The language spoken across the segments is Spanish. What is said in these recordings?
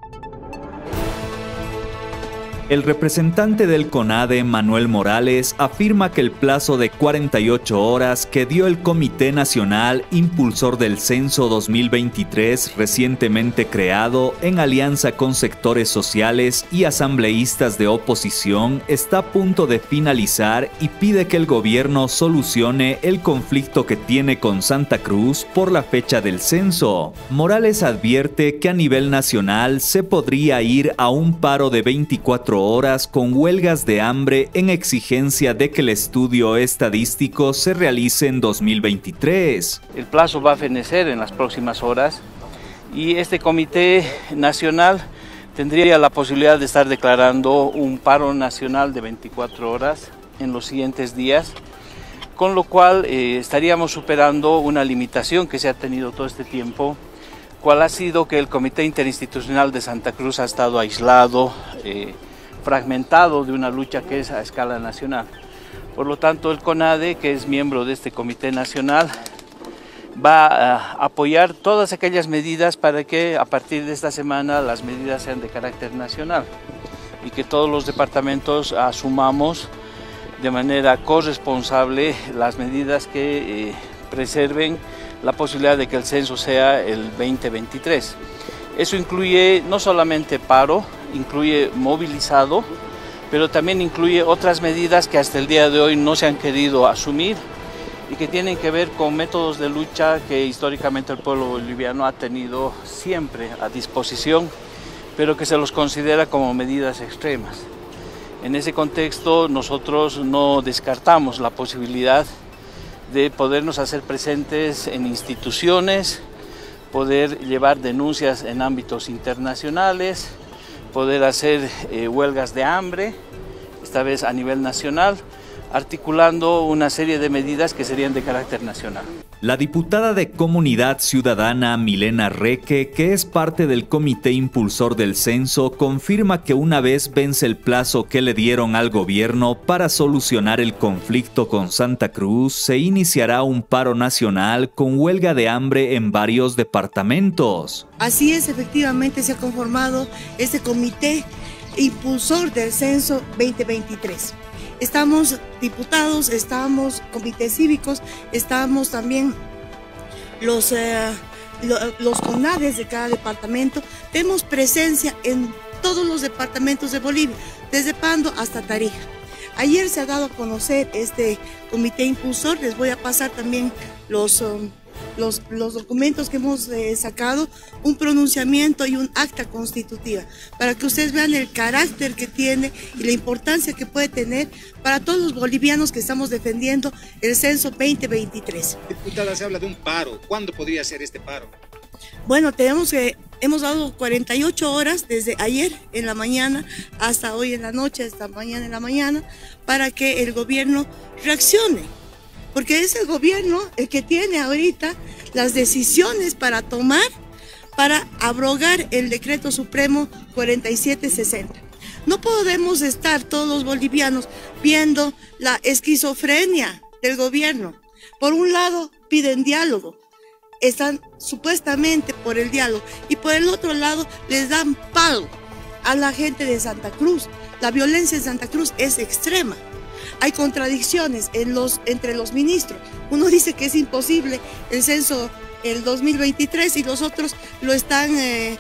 El representante del CONADE, Manuel Morales, afirma que el plazo de 48 horas que dio el Comité Nacional Impulsor del Censo 2023, recientemente creado en alianza con sectores sociales y asambleístas de oposición, está a punto de finalizar y pide que el gobierno solucione el conflicto que tiene con Santa Cruz por la fecha del censo. Morales advierte que a nivel nacional se podría ir a un paro de 24 horas con huelgas de hambre en exigencia de que el estudio estadístico se realice en 2023. El plazo va a fenecer en las próximas horas y este Comité Nacional tendría la posibilidad de estar declarando un paro nacional de 24 horas en los siguientes días, con lo cual estaríamos superando una limitación que se ha tenido todo este tiempo, cual ha sido que el Comité Interinstitucional de Santa Cruz ha estado aislado, fragmentado de una lucha que es a escala nacional. Por lo tanto, el CONADE, que es miembro de este Comité Nacional, va a apoyar todas aquellas medidas para que a partir de esta semana las medidas sean de carácter nacional y que todos los departamentos asumamos de manera corresponsable las medidas que preserven la posibilidad de que el censo sea el 2023. Eso incluye no solamente paro, incluye movilizado, pero también incluye otras medidas que hasta el día de hoy no se han querido asumir y que tienen que ver con métodos de lucha que históricamente el pueblo boliviano ha tenido siempre a disposición, pero que se los considera como medidas extremas. En ese contexto nosotros no descartamos la posibilidad de podernos hacer presentes en instituciones, poder llevar denuncias en ámbitos internacionales, poder hacer huelgas de hambre, esta vez a nivel nacional, articulando una serie de medidas que serían de carácter nacional. La diputada de Comunidad Ciudadana Milena Reque, que es parte del Comité Impulsor del Censo, confirma que una vez vence el plazo que le dieron al gobierno para solucionar el conflicto con Santa Cruz, se iniciará un paro nacional con huelga de hambre en varios departamentos. Así es, efectivamente se ha conformado este Comité Impulsor del Censo 2023. Estamos diputados, estamos comités cívicos, estamos también los CONADES de cada departamento. Tenemos presencia en todos los departamentos de Bolivia, desde Pando hasta Tarija. Ayer se ha dado a conocer este comité impulsor, les voy a pasar también los documentos que hemos sacado, un pronunciamiento y un acta constitutiva, para que ustedes vean el carácter que tiene y la importancia que puede tener para todos los bolivianos que estamos defendiendo el censo 2023. Diputada, se habla de un paro. ¿Cuándo podría ser este paro? Bueno, hemos dado 48 horas desde ayer en la mañana hasta hoy en la noche, hasta mañana en la mañana, para que el gobierno reaccione. Porque es el gobierno el que tiene ahorita las decisiones para tomar, para abrogar el decreto supremo 4760. No podemos estar todos los bolivianos viendo la esquizofrenia del gobierno. Por un lado piden diálogo, están supuestamente por el diálogo, y por el otro lado les dan palo a la gente de Santa Cruz. La violencia en Santa Cruz es extrema. Hay contradicciones entre los ministros. Uno dice que es imposible el censo el 2023 y los otros lo están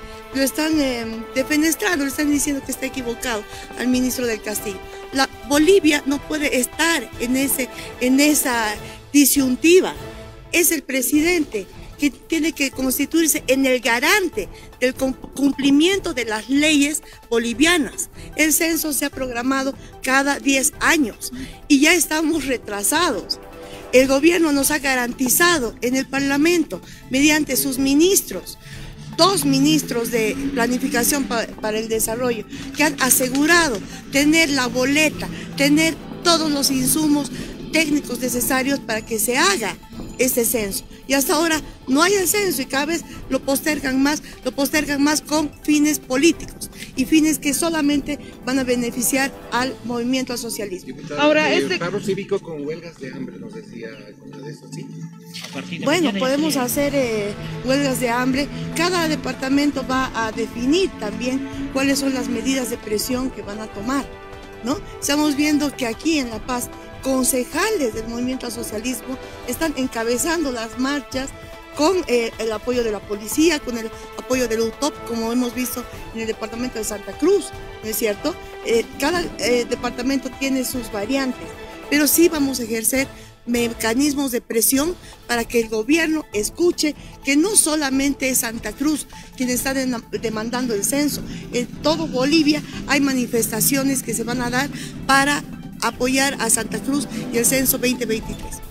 defenestrando, le están diciendo que está equivocado al ministro del Castillo. Bolivia no puede estar en esa disyuntiva. Es el presidente que tiene que constituirse en el garante del cumplimiento de las leyes bolivianas. El censo se ha programado cada 10 años y ya estamos retrasados. El gobierno nos ha garantizado en el Parlamento, mediante sus ministros, 2 ministros de Planificación para el Desarrollo, que han asegurado tener la boleta, tener todos los insumos técnicos necesarios para que se haga este censo. Y hasta ahora no hay el censo y cada vez lo postergan más con fines políticos. y fines que solamente van a beneficiar al movimiento al socialismo. Diputada, Ahora, paro cívico con huelgas de hambre, nos decía de eso, ¿sí? Bueno, podemos hacer huelgas de hambre. Cada departamento va a definir también cuáles son las medidas de presión que van a tomar, ¿no? Estamos viendo que aquí en La Paz, concejales del movimiento al socialismo están encabezando las marchas con el apoyo de la policía, con el apoyo del UTOP, como hemos visto en el departamento de Santa Cruz, ¿no es cierto? Cada departamento tiene sus variantes, pero sí vamos a ejercer mecanismos de presión para que el gobierno escuche que no solamente es Santa Cruz quien está demandando el censo. En todo Bolivia hay manifestaciones que se van a dar para apoyar a Santa Cruz y el censo 2023.